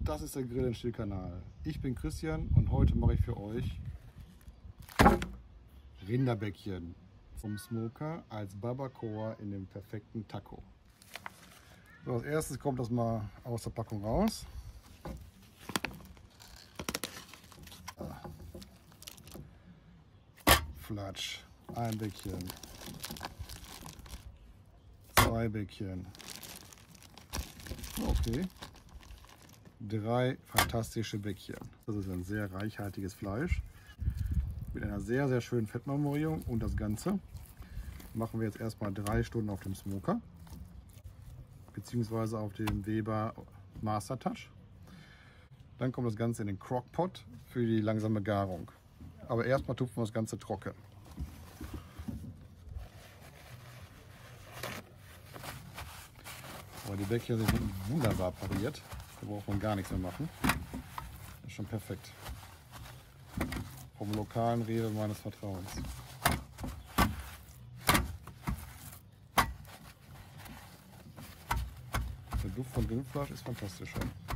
das ist der Grill & Still Kanal. Ich bin Christian und heute mache ich für euch Rinderbäckchen vom Smoker als Barbacoa in dem perfekten Taco. So, als erstes kommt das mal aus der Packung raus. Flatsch, ein Bäckchen, 2 Bäckchen, okay, 3 fantastische Bäckchen. Das ist ein sehr reichhaltiges Fleisch mit einer sehr, sehr schönen Fettmarmorierung und das Ganze machen wir jetzt erstmal 3 Stunden auf dem Smoker beziehungsweise auf dem Weber Master Touch. Dann kommt das Ganze in den Crockpot für die langsame Garung. Aber erstmal tupfen wir das Ganze trocken. Aber die Bäckchen sind wunderbar pariert. Da braucht man gar nichts mehr machen. Das ist schon perfekt. Vom lokalen Rewe meines Vertrauens. Der Duft von Rindfleisch ist fantastisch.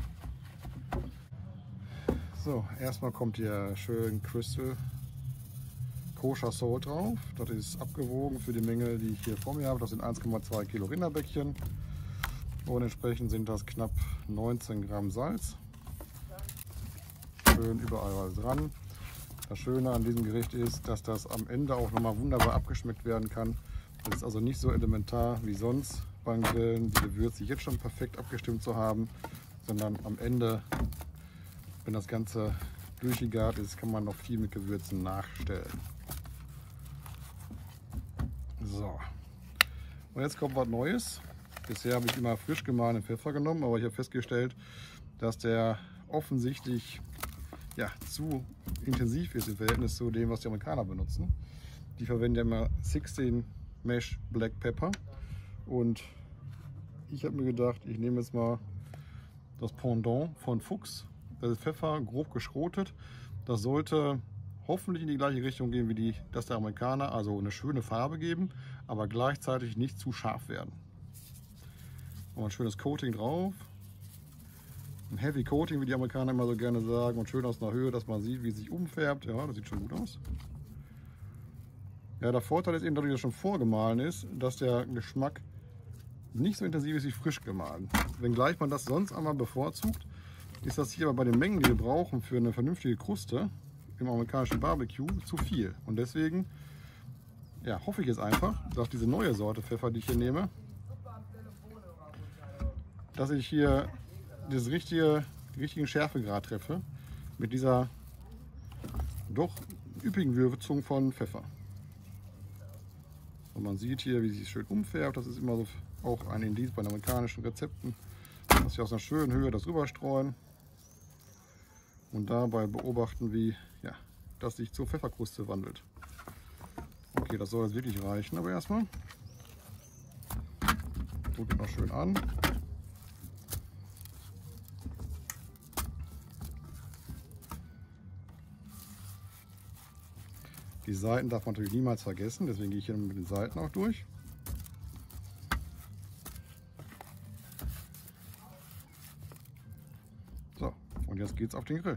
So, erstmal kommt hier schön Crystal Kosher Salt drauf. Das ist abgewogen für die Menge, die ich hier vor mir habe. Das sind 1,2 Kilo Rinderbäckchen. Und entsprechend sind das knapp 19 Gramm Salz. Schön überall was dran. Das Schöne an diesem Gericht ist, dass das am Ende auch nochmal wunderbar abgeschmeckt werden kann. Das ist also nicht so elementar wie sonst beim Grillen, die Gewürze jetzt schon perfekt abgestimmt zu haben, sondern am Ende, wenn das Ganze durchgegart ist, kann man noch viel mit Gewürzen nachstellen. So, und jetzt kommt was Neues. Bisher habe ich immer frisch gemahlenen Pfeffer genommen, aber ich habe festgestellt, dass der offensichtlich zu intensiv ist im Verhältnis zu dem, was die Amerikaner benutzen. Die verwenden ja immer 16 Mesh Black Pepper und ich habe mir gedacht, ich nehme jetzt mal das Pendant von Fuchs. Das ist Pfeffer, grob geschrotet. Das sollte hoffentlich in die gleiche Richtung gehen wie das der Amerikaner, also eine schöne Farbe geben, aber gleichzeitig nicht zu scharf werden. Und ein schönes Coating drauf. Ein Heavy Coating, wie die Amerikaner immer so gerne sagen, und schön aus einer Höhe, dass man sieht, wie es sich umfärbt. Ja, das sieht schon gut aus. Ja, der Vorteil ist eben, dadurch, dass es schon vorgemahlen ist, dass der Geschmack nicht so intensiv ist wie frisch gemahlen. Wenngleich man das sonst einmal bevorzugt, ist das hier aber bei den Mengen, die wir brauchen für eine vernünftige Kruste im amerikanischen Barbecue, zu viel. Und deswegen hoffe ich jetzt einfach, dass diese neue Sorte Pfeffer, die ich hier nehme, dass ich hier das richtigen Schärfegrad treffe mit dieser doch üppigen Würzung von Pfeffer. Und man sieht hier, wie sich schön umfärbt. Das ist immer so auch ein Indiz bei den amerikanischen Rezepten, dass sie aus einer schönen Höhe das rüberstreuen und dabei beobachten, wie das sich zur Pfefferkruste wandelt. Okay, das soll jetzt wirklich reichen, aber erstmal drücke ich noch schön an. Die Seiten darf man natürlich niemals vergessen, deswegen gehe ich hier mit den Seiten auch durch. So, und jetzt geht es auf den Grill.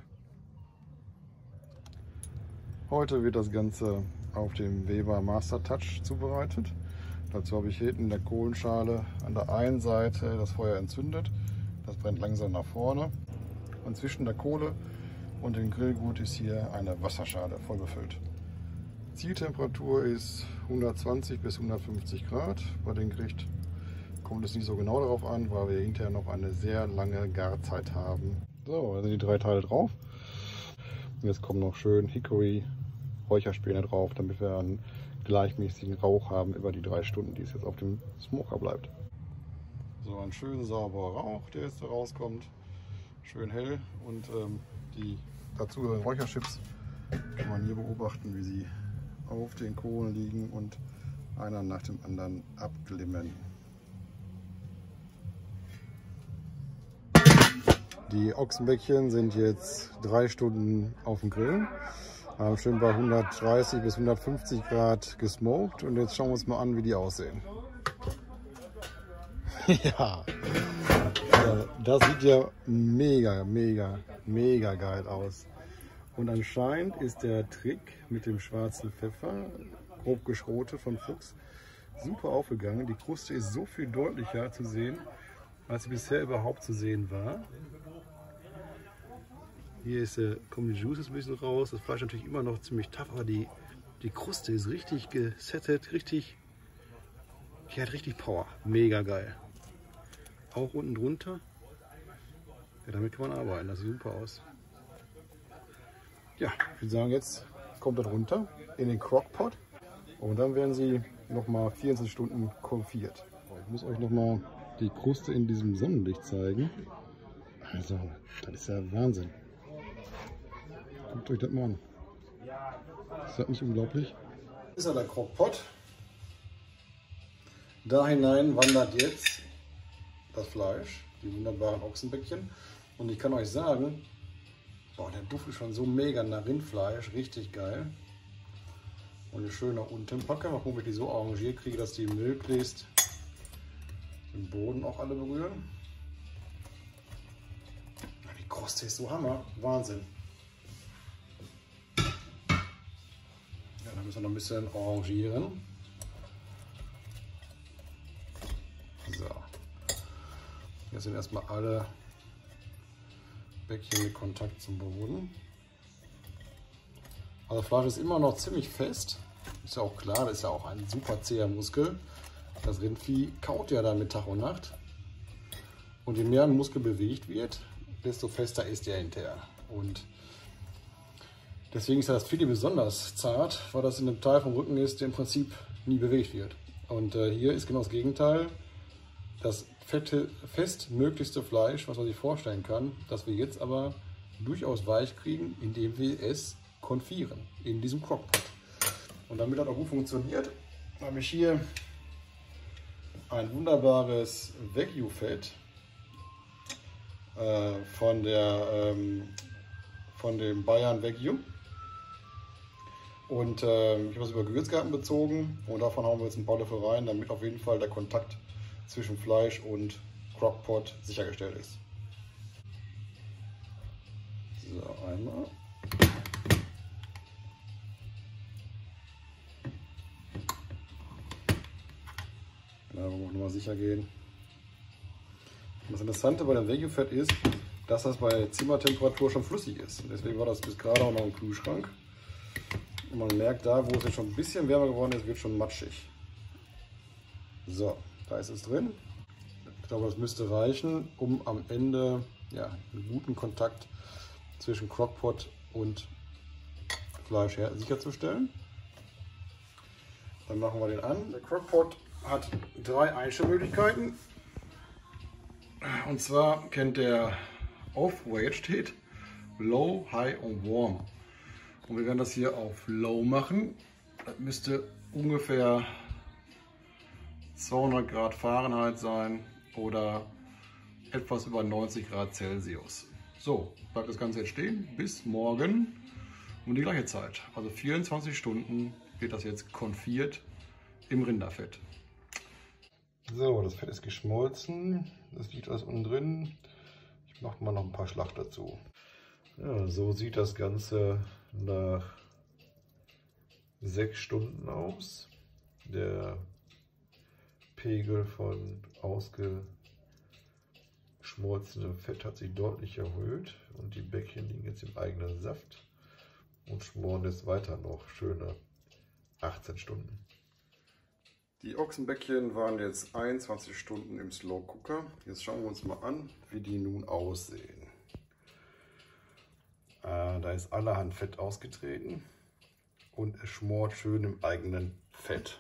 Heute wird das Ganze auf dem Weber Master Touch zubereitet. Dazu habe ich hinten in der Kohlenschale an der einen Seite das Feuer entzündet. Das brennt langsam nach vorne. Und zwischen der Kohle und dem Grillgut ist hier eine Wasserschale voll befüllt. Zieltemperatur ist 120 bis 150 Grad. Bei dem Gericht kommt es nicht so genau darauf an, weil wir hinterher noch eine sehr lange Garzeit haben. So, da sind die 3 Teile drauf. Und jetzt kommen noch schön Hickory Räucherspäne drauf, damit wir einen gleichmäßigen Rauch haben über die 3 Stunden, die es jetzt auf dem Smoker bleibt. So, ein schön sauberer Rauch, der jetzt da rauskommt. Schön hell und die dazugehörigen Räucherchips kann man hier beobachten, wie sie auf den Kohlen liegen und einer nach dem anderen abglimmen. Die Ochsenbäckchen sind jetzt 3 Stunden auf dem Grill, haben schön bei 130 bis 150 Grad gesmoked und jetzt schauen wir uns mal an, wie die aussehen. Ja, So, das sieht ja mega, mega, mega geil aus. Und anscheinend ist der Trick mit dem schwarzen Pfeffer, grob geschrotet von Fuchs, super aufgegangen. Die Kruste ist so viel deutlicher zu sehen, als sie bisher überhaupt zu sehen war. Hier kommen die Juices ein bisschen raus. Das Fleisch natürlich immer noch ziemlich tough, aber die Kruste ist richtig gesettet, die hat richtig Power. Mega geil. Auch unten drunter. Ja, damit kann man arbeiten. Das sieht super aus. Ja, ich würde sagen, jetzt kommt das runter in den Crockpot und dann werden sie nochmal 24 Stunden konfiert. Ich muss euch nochmal die Kruste in diesem Sonnenlicht zeigen. Also, das ist ja Wahnsinn. Guckt euch das mal an. Ist das nicht unglaublich? Das ist ja der Crockpot. Da hinein wandert jetzt das Fleisch, die wunderbaren Ochsenbäckchen. Und ich kann euch sagen, boah, der Duft ist schon so mega nach Rindfleisch, richtig geil. Und eine schön nach unten packe. Mal gucken, ob ich die so arrangiert kriege, dass die möglichst den Boden auch alle berühren. Die Kruste ist so Hammer, Wahnsinn. Ja, dann müssen wir noch ein bisschen arrangieren. So. Jetzt sind erstmal alle Bäckchen mit Kontakt zum Boden. Also das Fleisch ist immer noch ziemlich fest. Ist ja auch klar, das ist ja auch ein super zäher Muskel. Das Rindvieh kaut ja dann mit Tag und Nacht. Und je mehr ein Muskel bewegt wird, desto fester ist er hinterher. Und deswegen ist das Filet besonders zart, weil das in einem Teil vom Rücken ist, der im Prinzip nie bewegt wird. Und hier ist genau das Gegenteil. Das festmöglichste Fleisch, was man sich vorstellen kann, das wir jetzt aber durchaus weich kriegen, indem wir es konfieren in diesem Crockpot. Und damit das auch gut funktioniert, habe ich hier ein wunderbares Wagyu-Fett von dem Bayern Wagyu. Und ich habe es über Gewürzgarten bezogen und davon haben wir jetzt ein paar Löffel rein, damit auf jeden Fall der Kontakt zwischen Fleisch und Crockpot sichergestellt ist. So, einmal. Da wollen wir nochmal sicher gehen. Und das Interessante bei dem Wagyu-Fett ist, dass das bei Zimmertemperatur schon flüssig ist. Und deswegen war das bis gerade auch noch im Kühlschrank. Und man merkt da, wo es jetzt schon ein bisschen wärmer geworden ist, wird schon matschig. So, da ist es drin. Ich glaube, das müsste reichen, um am Ende einen guten Kontakt zwischen Crockpot und Fleisch sicherzustellen. Dann machen wir den an. Der Crockpot hat 3 Einstellmöglichkeiten. Und zwar kennt der auf, wo er jetzt steht, Low, High und Warm. Und wir werden das hier auf Low machen. Das müsste ungefähr 200 Grad Fahrenheit sein oder etwas über 90 Grad Celsius. So, bleibt das Ganze jetzt stehen bis morgen um die gleiche Zeit. Also 24 Stunden wird das jetzt konfiert im Rinderfett. So, das Fett ist geschmolzen. Das liegt alles unten drin. Ich mache mal noch ein paar Schlag dazu. Ja, so sieht das Ganze nach 6 Stunden aus. Der Pegel von ausgeschmolzenem Fett hat sich deutlich erhöht und die Bäckchen liegen jetzt im eigenen Saft und schmoren jetzt weiter noch schöne 18 Stunden. Die Ochsenbäckchen waren jetzt 21 Stunden im Slow Cooker. Jetzt schauen wir uns mal an, wie die nun aussehen. Da ist allerhand Fett ausgetreten und es schmort schön im eigenen Fett.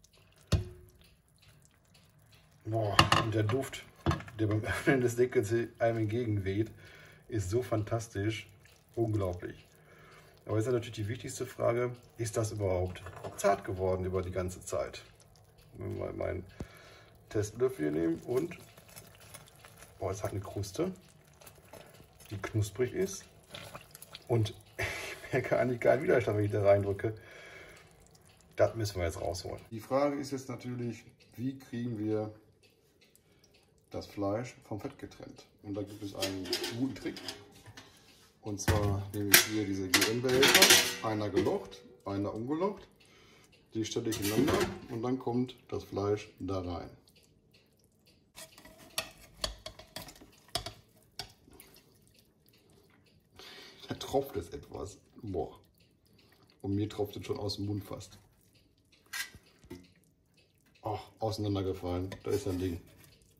Boah, und der Duft, der beim Öffnen des Deckels einem entgegenweht, ist so fantastisch, unglaublich. Aber jetzt ist natürlich die wichtigste Frage, ist das überhaupt zart geworden über die ganze Zeit? Wenn wir mal meinen Testlöffel hier nehmen und, boah, es hat eine Kruste, die knusprig ist und ich merke eigentlich keinen Widerstand, wenn ich da reindrücke. Das müssen wir jetzt rausholen. Die Frage ist jetzt natürlich, wie kriegen wir das Fleisch vom Fett getrennt. Und da gibt es einen guten Trick. Und zwar nehme ich hier diese GM-Behälter, einer gelocht, einer ungelocht. Die stelle ich ineinander und dann kommt das Fleisch da rein. Da tropft es etwas. Boah. Und mir tropft es schon aus dem Mund fast. Oh, auseinandergefallen. Da ist ein Ding.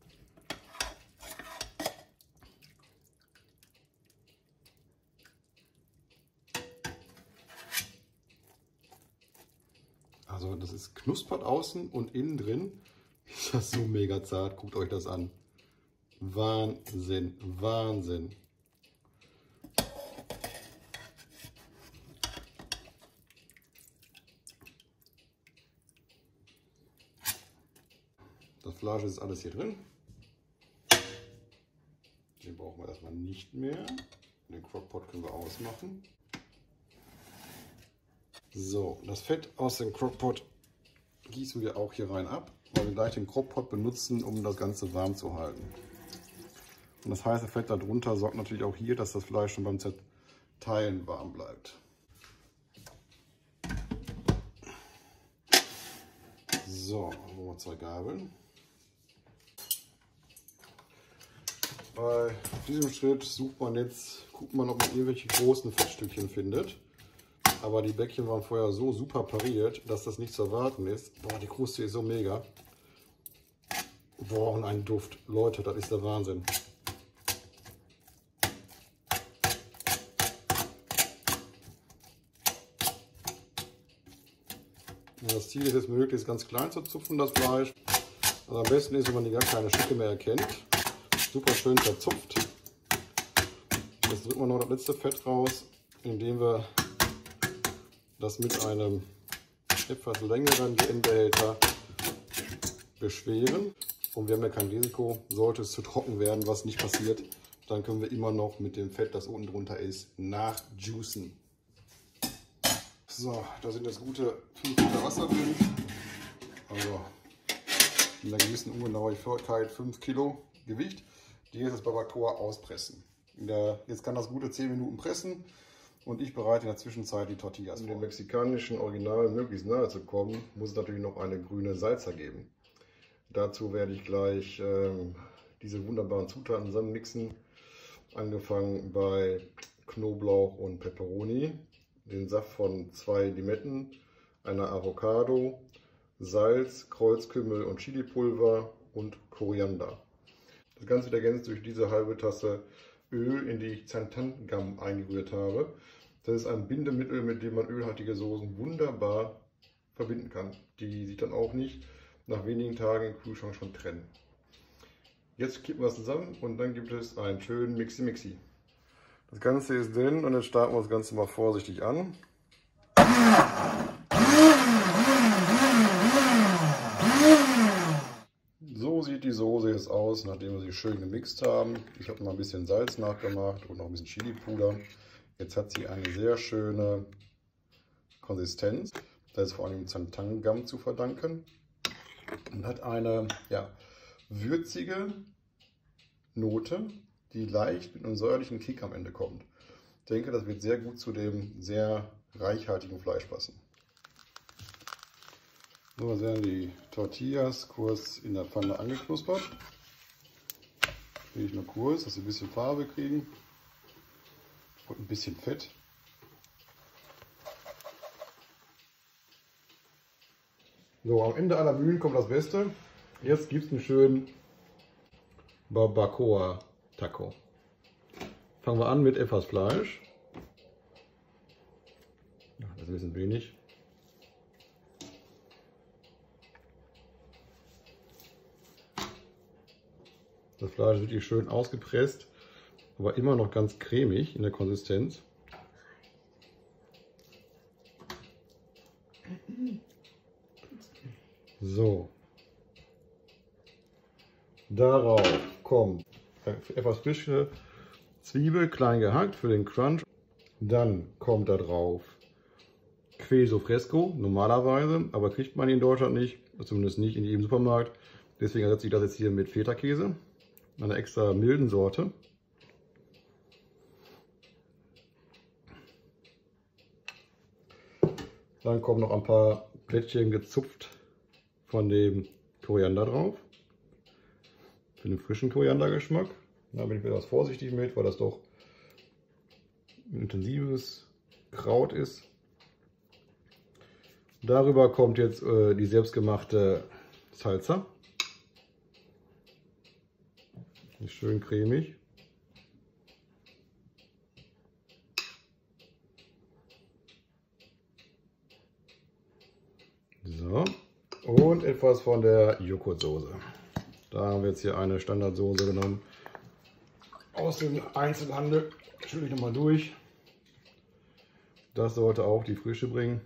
Also das ist knuspert außen und innen drin ist das so mega zart. Guckt euch das an. Wahnsinn, Wahnsinn. Das Fleisch ist alles hier drin. Den brauchen wir erstmal nicht mehr. Den Crockpot können wir ausmachen. So, das Fett aus dem Crockpot gießen wir auch hier rein ab, weil wir gleich den Crockpot benutzen, um das Ganze warm zu halten. Und das heiße Fett darunter sorgt natürlich auch hier, dass das Fleisch schon beim Zerteilen warm bleibt. So, haben wir 2 Gabeln. Bei diesem Schritt sucht man jetzt, guckt man, ob man irgendwelche großen Fettstückchen findet. Aber die Bäckchen waren vorher so super pariert, dass das nicht zu erwarten ist. Boah, die Kruste ist so mega. Boah, und ein Duft. Leute, das ist der Wahnsinn. Ja, das Ziel ist es, möglichst ganz klein zu zupfen, das Fleisch. Also am besten ist, wenn man die gar keine Stücke mehr erkennt. Super schön verzupft. Jetzt drücken wir noch das letzte Fett raus, indem wir das mit einem etwas längeren GM-Behälter beschweren. Und wir haben ja kein Risiko, sollte es zu trocken werden, was nicht passiert, dann können wir immer noch mit dem Fett, das unten drunter ist, nachjuicen. So, da sind jetzt gute 5 Liter Wasser drin. Also in einer gewissen Ungenauigkeit 5 Kilo Gewicht. Die jetzt das Barbacoa auspressen. Jetzt kann das gute 10 Minuten pressen. Und ich bereite in der Zwischenzeit die Tortillas vor. Um dem mexikanischen Original möglichst nahe zu kommen, muss es natürlich noch eine grüne Salsa geben. Dazu werde ich gleich diese wunderbaren Zutaten zusammenmixen. Angefangen bei Knoblauch und Peperoni, den Saft von 2 Limetten, einer Avocado, Salz, Kreuzkümmel und Chilipulver und Koriander. Das Ganze wird ergänzt durch diese halbe Tasse Öl, in die ich Xanthan-Gum eingerührt habe. Das ist ein Bindemittel, mit dem man ölhaltige Soßen wunderbar verbinden kann, die sich dann auch nicht nach wenigen Tagen im Kühlschrank schon trennen. Jetzt kippen wir es zusammen und dann gibt es einen schönen Mixi-Mixi. Das Ganze ist drin und jetzt starten wir das Ganze mal vorsichtig an. So sieht die Soße jetzt aus, nachdem wir sie schön gemixt haben. Ich habe noch ein bisschen Salz nachgemacht und noch ein bisschen Chili-Puder. Jetzt hat sie eine sehr schöne Konsistenz. Das ist vor allem Xanthan-Gum zu verdanken. Und hat eine würzige Note, die leicht mit einem säuerlichen Kick am Ende kommt. Ich denke, das wird sehr gut zu dem sehr reichhaltigen Fleisch passen. So, jetzt werden die Tortillas kurz in der Pfanne angeknuspert. Kriege ich nur kurz, dass sie ein bisschen Farbe kriegen und ein bisschen Fett. So, am Ende aller Mühlen kommt das Beste. Jetzt gibt es einen schönen Barbacoa Taco. Fangen wir an mit etwas Fleisch. Das ist ein bisschen wenig. Das Fleisch ist wirklich schön ausgepresst, aber immer noch ganz cremig in der Konsistenz. So. Darauf kommt etwas frische Zwiebel, klein gehackt für den Crunch. Dann kommt da drauf Queso Fresco, normalerweise, aber kriegt man in Deutschland nicht, zumindest nicht in jedem Supermarkt. Deswegen ersetze ich das jetzt hier mit Feta-Käse. einer extra milden Sorte. Dann kommen noch ein paar Plättchen gezupft von dem Koriander drauf. Für den frischen Koriandergeschmack. Da bin ich etwas vorsichtig mit, weil das doch ein intensives Kraut ist. Darüber kommt jetzt die selbstgemachte Salsa. Ist schön cremig. So. Und etwas von der Joghurtsoße. Da haben wir jetzt hier eine Standardsoße genommen aus dem Einzelhandel. Schüttle ich nochmal durch. Das sollte auch die Frische bringen.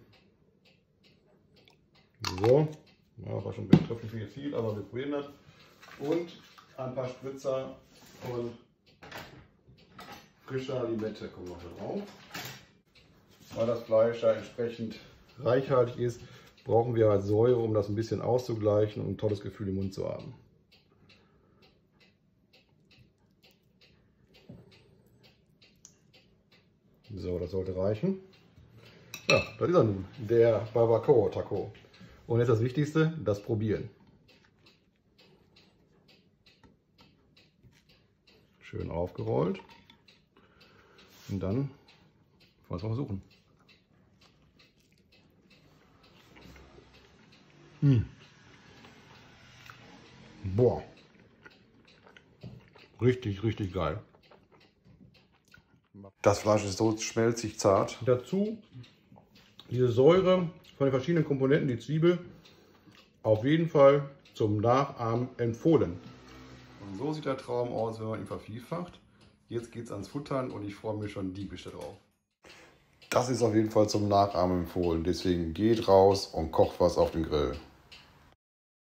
So, ja, war schon ein bisschen viel, aber wir probieren das. Und ein paar Spritzer und frischer Limette kommen noch da drauf. Weil das Fleisch da entsprechend reichhaltig ist, brauchen wir als Säure, um das ein bisschen auszugleichen und ein tolles Gefühl im Mund zu haben. So, das sollte reichen. Ja, das ist er nun, der Barbacoa Taco. Und jetzt das Wichtigste, das Probieren. Schön aufgerollt. Und dann wollen wir es mal versuchen. Boah. Richtig, richtig geil. Das Fleisch ist so schmelzig zart. Dazu diese Säure von den verschiedenen Komponenten, die Zwiebel, auf jeden Fall zum Nachahmen empfohlen. Und so sieht der Traum aus, wenn man ihn vervielfacht. Jetzt geht es ans Futtern und ich freue mich schon diebisch darauf. Das ist auf jeden Fall zum Nachahmen empfohlen. Deswegen geht raus und kocht was auf den Grill.